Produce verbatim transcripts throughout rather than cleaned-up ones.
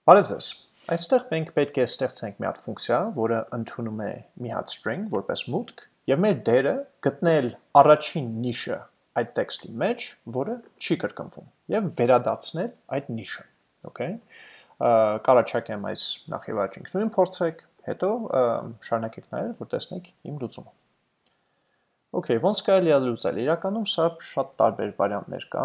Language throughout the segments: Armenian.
Բարև ձեզ, այստեղ մենք պետք է ստեղծենք մի հատ ֆունկցիա, որը ընդունում է մի հատ string, որպես մուտք, և մեր դերը գտնել առաջին նիշը այդ տեքստի մեջ, որը չի կրկնվում, և վերադարձնել այդ նիշը, okay? Կառաջարկեմ այս նախ և առաջ ինքնուրույն փորձեք, հետո շարունակեք նայել, որ տեսնեք իմ լուծումը։ Okay, ոնց կարելի է լուծել, իրականում սա շատ տարբեր վարիանտներ կա,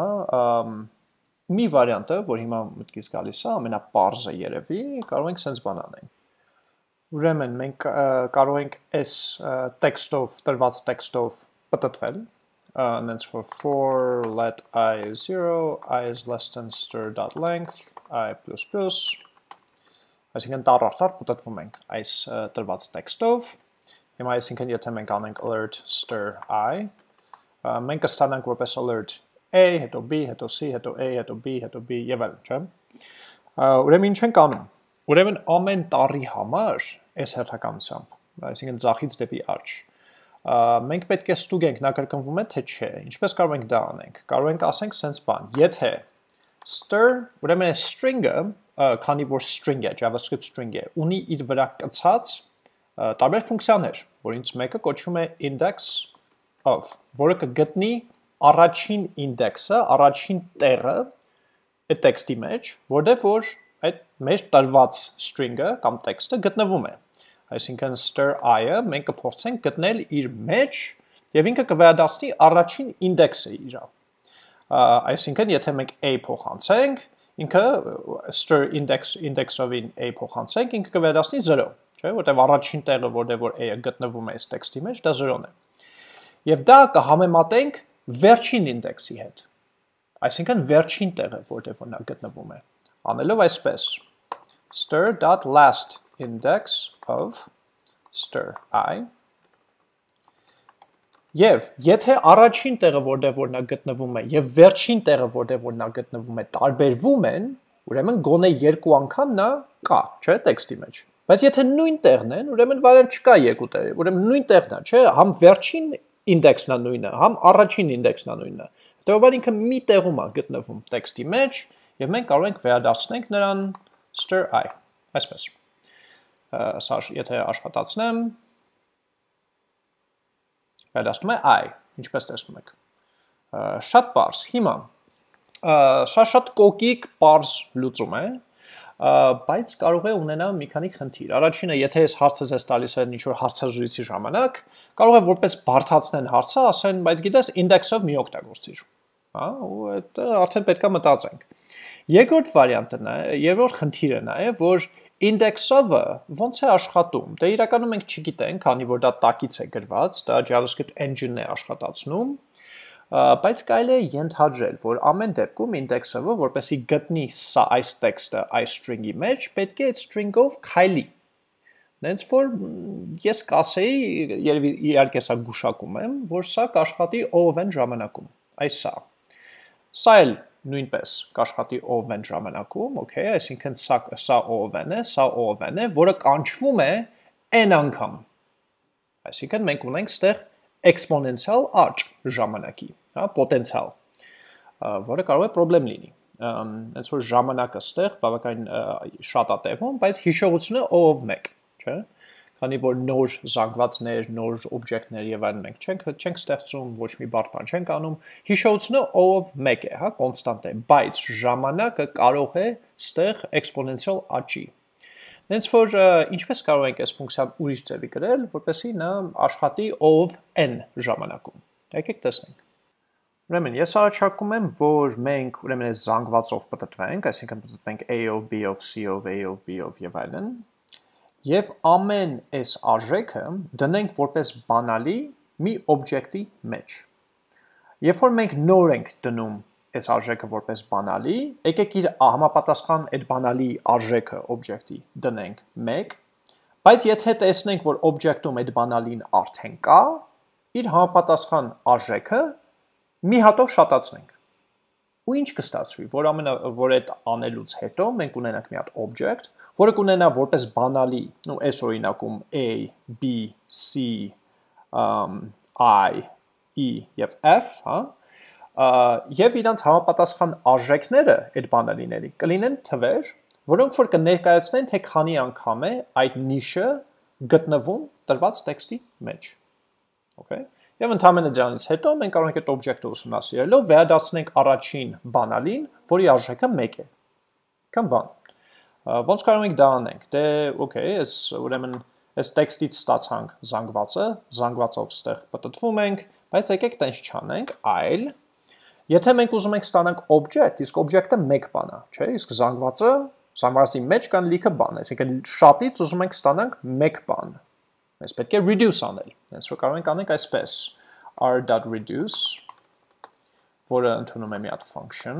մի վարիանտը, որ հիմա մտքից գալիս է, ամենապարզը երևի, կարող ենք սենց բան անենք։ Ուրեմն մենք կարող ենք այս տեքստով, տրված տեքստով պտտվել, նենց որ for let I zero, I is less than stir.length, I plus plus, այսինքն տառ արդար պտտվում ենք այս տրված տեքստով, հիմա այսինքն եթե մենք անենք alert stir I, մենք կստանանք որպես alert A, հետո B, հետո C, հետո A, հետո B, հետո B և այլն, չէ։ Ուրեմն ինչ ենք անում։ Ուրեմն ամեն տառի համար այս հերթականությամբ, այսինքն ձախից դեպի աջ, մենք պետք է ստուգենք նա կրկնվում է թե չէ։ Ինչպես կարող ենք դա անենք։ Կարող ենք ասենք սենց բան, եթե stir, ուրեմն այս string-ը, քանի որ string է, JavaScript string է, ունի իր վրա կցած տարբեր ֆունկցիաներ, որից մեկը կոչվում է index of, որը կգտնի առաջին ինդեքսը, առաջին տեղը այդ տեքստի մեջ, որտեղ որ այդ մեր տրված string-ը կամ տեքստը գտնվում է։ Այսինքն stir I-ը մենք կփորձենք գտնել իր մեջ և ինքը կվերադարձնի առաջին ինդեքսը իրա։ Այսինքն եթե մենք A փոխանցենք, ինքը stir index-ովին A փոխանցենք, ինքը կվերադարձնի zero, չէ, որտեղ առաջին տեղը, որտեղ որ A-ը գտնվում է այս տեքստի մեջ, դա zero-ն է։ Եվ դա կհամեմատենք վերջին ինդեքսի հետ, այսինքն վերջին տեղը, որտեղ որ նա գտնվում է, անելով այսպես, stir.last index of stir I, և եթե առաջին տեղը, որտեղ որ նա գտնվում է, և վերջին տեղը, որտեղ որ նա գտնվում է, տարբերվում են, ուրեմն գոնե երկու անգամ նա կա, չէ, տեքստի մեջ, բայց եթե նույն տեղն են, ուրեմն վարիանտ չկա երկու տեղ, ուրեմն նույն տեղն է, չէ, համ վերջին ինդեքսն է նույնը, համ առաջին ինդեքսն է նույնը։ Հետևաբար ինքը մի տեղում է գտնվում տեքստի մեջ, և մենք կարող ենք վերադարձնենք նրան stir I, այսպես։ Սա եթե աշխատացնեմ, վերադարձնում է I, ինչպես տեսնում եք։ Շատ պարզ, հիմա, սա շատ կոկիկ պարզ լուծում է, բայց կարող է ունենալ մի քանի խնդիր։ Առաջինը, եթե այս հարցը ձեզ տալիս է ինչ-որ հարցազրույցի ժամանակ, կարող է որպես բարդացնեն հարցը, ասեն, բայց գիտես, ինդեքսով մի օգտագործիր։ Ու այդ արդեն պետք է մտածենք։ Երկրորդ վարիանտն է, երրորդ խնդիրը նա է, որ ինդեքսովը ոնց է աշխատում։ Դե իրականում մենք չգիտենք, քանի որ դա տակից է գրված, դա JavaScript engine-ն է աշխատացնում, բայց կարելի է ենթադրել, որ ամեն դեպքում ինդեքսովը, որպեսզի գտնի սա այս տեքստը այս string-ի մեջ, պետք է այդ string-ով քայլի։ Նենց որ ես կասեի, երևի իհարկե սա գուշակում եմ, որ սա կաշխատի O of n ժամանակում, այս սա։ Սա էլ նույնպես կաշխատի O of n ժամանակում, okay, այսինքն սա, սա O of n է, սա O of n է, որը կանչվում է n անգամ։ Այսինքն մենք ունենք ստեղ exponential աճ ժամանակի, պոտենցիալ, որը կարող է պրոբլեմ լինի։ Հենց որ ժամանակը ստեղ բավականին շատ է տևում, բայց հիշողությունը O of one, չէ։ Քանի որ նոր զանգվածներ, նոր օբյեկտներ եւ այլն մենք չենք չենք ստեղծում, ոչ մի բարդ բան չենք անում, հիշողությունը O of one է, հա, կոնստանտ է, բայց ժամանակը կարող է ստեղ exponential աճի։ Հենց որ ինչպես կարող ենք այս ֆունկցիան ուրիշ ձևի գրել, որպեսզի նա աշխատի O of n ժամանակում։ Եկեք տեսնենք։ Ուրեմն ես առաջարկում եմ, որ մենք ուրեմն այս զանգվածով պտտվենք, այսինքն պտտվենք A of B of C of A of B of եւ այլն, եւ ամեն այս արժեքը դնենք որպես բանալի մի օբյեկտի մեջ։ Երբ որ մենք նոր ենք դնում այս արժեքը որպես բանալի, եկեք իր համապատասխան այդ բանալի արժեքը օբյեկտի դնենք one, բայց եթե տեսնենք, որ օբյեկտում այդ բանալին արդեն կա, իր համապատասխան արժեքը մի հատով շատացնենք։ Ու ինչ կստացվի, որ ամենա որ այդ անելուց հետո մենք ունենանք մի հատ օբյեկտ, որը կունենա որպես բանալի, ու այս օրինակում A, B, C, I, E եւ F, հա, եւ իրանց համապատասխան արժեքները այդ բանալիների կլինեն թվեր, որոնք որ կներկայացնեն, թե քանի անգամ է այդ նիշը գտնվում տրված տեքստի մեջ։ Okay? Եվ ընդհանրապես դրանից հետո մենք կարող ենք այդ օբյեկտը ուսումնասիրելով վերադարձնենք առաջին բանալին, որի արժեքը մեկ է։ Կամ բան։ Ոնց կարող ենք դա անենք։ Դե, okay, այս ուրեմն այս տեքստից ստացանք զանգվածը, զանգվածով ստեղ պատտվում ենք, բայց եկեք տենց չանենք, այլ եթե մենք ուզում ենք ստանանք օբյեկտ, իսկ օբյեկտը մեկ բան է, չէ՞, իսկ զանգվածը, զանգվածի մեջ կան լիքը բան, այսինքն շատից ուզում ենք ստանանք մեկ բան։ Mēs պետք է reduce անել, հենց որ կարող ենք անենք այսպես, r.reduce, որը ընդունում է մի հատ function,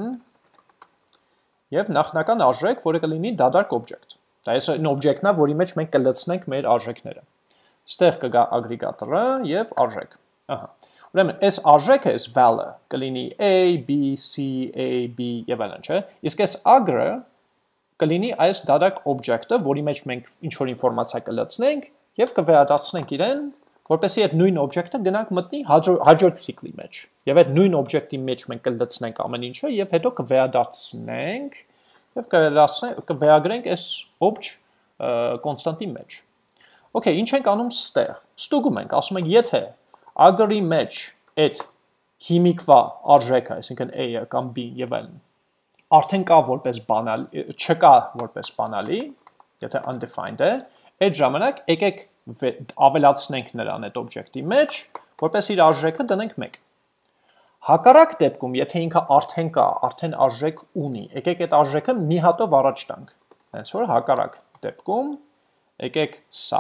և նախնական արժեք, որը կլինի դադարք օբյեկտ։ Դա այս այն օբյեկտն է, որի մեջ մենք կլցնենք մեր արժեքները։ Ստեղ կգա ագրեգատորը և արժեք։ Ահա։ Ուրեմն, այս արժեքը, այս val-ը կլինի a, b, c, a, b և այլն, չէ։ Իսկ այս agr-ը կլինի այս դադարք օբյեկտը, որի մեջ մենք ինչ-որ ինֆորմացիա կլցնենք և կվերադարձնենք իրեն, որպեսզի այդ նույն օբյեկտը գնանք մտնի հաջորդ ցիկլի մեջ։ Եվ այդ նույն օբյեկտի մեջ մենք կլցնենք ամեն ինչը և հետո կվերադարձնենք և կվերագրենք այս օբջ կոնստանտի մեջ։ Okay, ինչ ենք անում ստեղ։ Ստուգում ենք, ասում ենք, եթե agr-ի մեջ այդ հիմիկվա արժեքը, այսինքն a-ը կամ b-ն և այլն, արդեն կա որպես բանալի, չկա որպես բանալի, եթե undefined է, այդ ժամանակ եկեք ավելացնենք նրան այդ օբյեկտի մեջ, որպես իր արժեքը դնենք մեկ։ Հակառակ դեպքում, եթե ինքը արդեն կա, արդեն արժեք ունի, եկեք այդ արժեքը մի հատով առաջ տանք։ Հենց որ հակառակ դեպքում, եկեք սա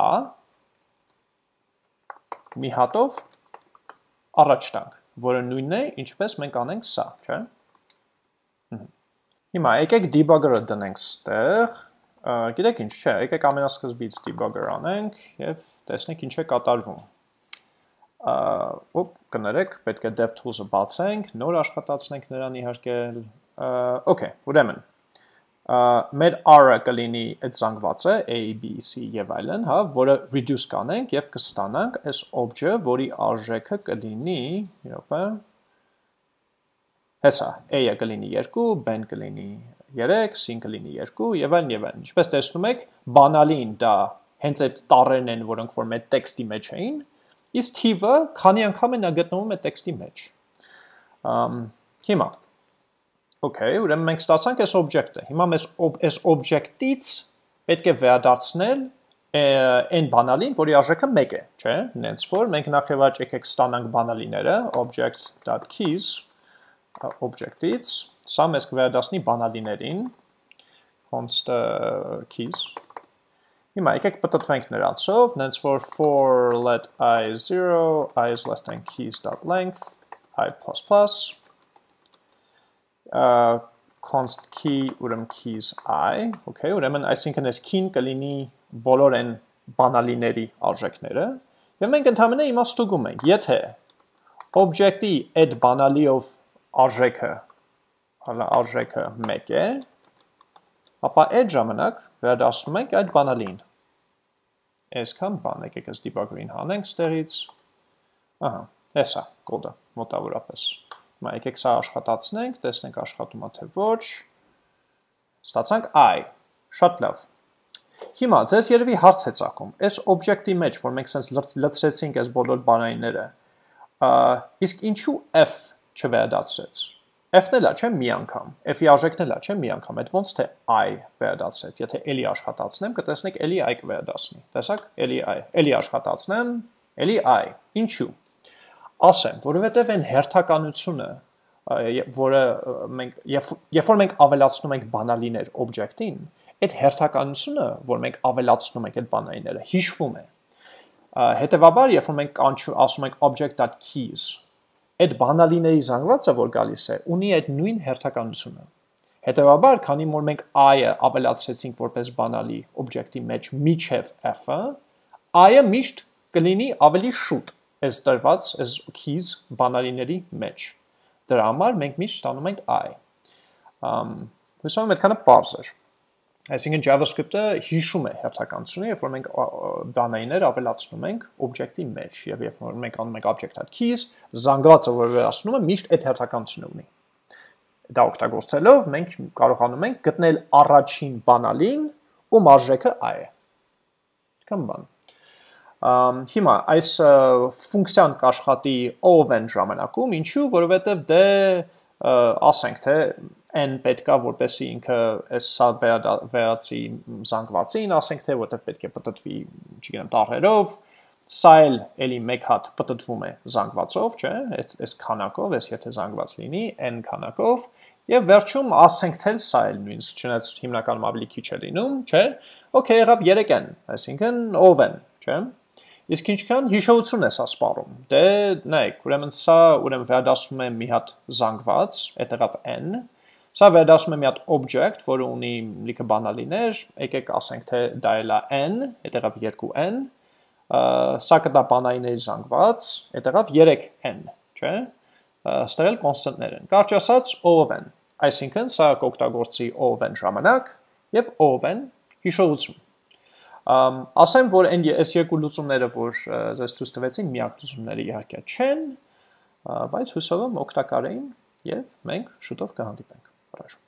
մի հատով առաջ տանք, որը նույնն է, ինչպես մենք անենք սա, չէ՞։ Հիմա եկեք debugger-ը դնենք ստեղ, գիտեք ինչ չէ, եկեք ամենասկզբից debugger անենք և տեսնենք ինչ է կատարվում։ Ոպ, կներեք, պետք է DevTools-ը բացենք, նոր աշխատացնենք նրան իհարկե, okay, ուրեմն, մեր R-ը կլինի այդ զանգվածը, A, B, C և այլն, հա, որը reduce կանենք և կստանանք այս օբջը, որի արժեքը կլինի, իրոպը, հեսա, A-ը կլինի երկու, B-ն կլինի երեք, C-ն կլինի երկու և այլն և այլն։ Ինչպես տեսնում եք, բանալին դա հենց այդ տառերն են, որոնք որ մեր տեքստի մեջ էին, իսկ թիվը քանի անգամ է նա գտնվում է տեքստի մեջ։ Հիմա, okay, ուրեմն մենք ստացանք այս օբյեկտը։ Հիմա մեզ այս օբյեկտից պետք է վերադարձնել այն բանալին, որի արժեքը մեկ է, չէ՞։ Նենց որ մենք նախ եւ առաջ եկեք ստանանք բանալիները, object.keys օբյեկտից, սա մեզ կվերադարձնի բանալիներին, const keys։ Հիմա եկեք պտտվենք նրանցով, նենց որ for let I zero, I is less than keys.length, I plus plus, uh, const key ուրեմն keys I, okay, ուրեմն այսինքն այս key-ն կլինի բոլոր են բանալիների արժեքները, և մենք ընդհանրապես հիմա ստուգում ենք, եթե օբյեկտի այդ բանալիով արժեքը, արժեքը մեկ է, ապա այդ ժամանակ վերադասում ենք այդ բանալին։ Այսքան բան, եկեք այս debugger-ին հանենք ստեղից, ահա, էսա, կոդը, մոտավորապես։ Հիմա եկեք սա աշխատացնենք, տեսնենք աշխատում է թե ոչ, ստացանք I, շատ լավ։ Հիմա ձեզ երևի հարց է ծագում, այս օբյեկտի մեջ, որ մենք սենց լցրեցինք այս բոլոր բանալիները, իսկ ինչու F չվերադարձրեց։ F-ն էլա չէ մի անգամ, F-ի արժեքն էլա չէ մի անգամ, այդ ոնց թե I վերադարձրեց, եթե էլի աշխատացնեմ, կտեսնեք էլի I կվերադարձնի, տեսակ, էլի I, էլի աշխատացնեմ, էլի I, ինչու։ Ասեմ, որովհետև այն հերթականությունը, որը մենք, երբ որ մենք ավելացնում ենք բանալիներ օբյեկտին, այդ հերթականությունը, որ մենք ավելացնում ենք այդ բանալիները, հիշվում է։ Հետևաբար, երբ որ մենք ասում ենք object.keys, այդ բանալիների զանգվածը, որ գալիս է, ունի այդ նույն հերթականությունը։ Հետևաբար, քանի որ մենք I-ը ավելացրեցինք որպես բանալի օբյեկտի մեջ միջև F-ը, I-ը միշտ կլինի ավելի շուտ այս տրված, այս keys բանալիների մեջ։ Դրա համար մենք միշտ ստանում ենք I։ Հուսով եմ այդքանը պարզ էր։ Այսինքն JavaScript-ը հիշում է հերթականությունը, երբ որ մենք բանալիներ ավելացնում ենք օբյեկտի մեջ, եւ երբ որ մենք անում ենք object.keys, զանգվածը, որ վերացնում է, միշտ այդ հերթականությունը ունի։ դա օգտագործելով մենք կարողանում ենք գտնել առաջին բանալին, ում արժեքը I է։ Կամ բան։ Հիմա այս ֆունկցիան կաշխատի ով-n ժամանակում, ինչու, որովհետև դե ասենք թե n պետքա որպեսի ինքը այս սա վերածի զանգվածին, ասենք թե որտեղ պետք է պտտվի, չգիտեմ, տառերով, սա էլ էլի մեկ հատ պտտվում է զանգվածով, չէ, այս քանակով, այս եթե զանգված լինի, n քանակով, եւ վերջում ասենք թե սա էլ նույնիսկ, չնայած հիմնականում ավելի քիչ է լինում, չէ, օքեյ, եղավ երեք n, այսինքն ով-n, չէ։ Իսկ ինչքան հիշողություն է սա սպառում, դե նայեք, ուրեմն սա ուրեմն վերադասում է մի հատ զանգված, այդ եղավ n, սա վերադասում է մի հատ object, որը ունի լիքը բանալիներ, եկեք ասենք թե դա էլ է n, այդ եղավ երկու n, սա կտա բանալիների զանգված, այդ եղավ երեք n, չէ, ստեղ էլ կոնստանտներ են, կարճ ասած ով-n, այսինքն սա կօգտագործի ով-n ժամանակ և ով-n հիշողություն։ Ասեմ, որ այս երկու լուծումները, որ ձեզ ցույց տվեցին, միակ լուծումները իհարկե չեն, բայց հուսով եմ օգտակար էին և մենք շուտով կհանդիպենք։ Առաջ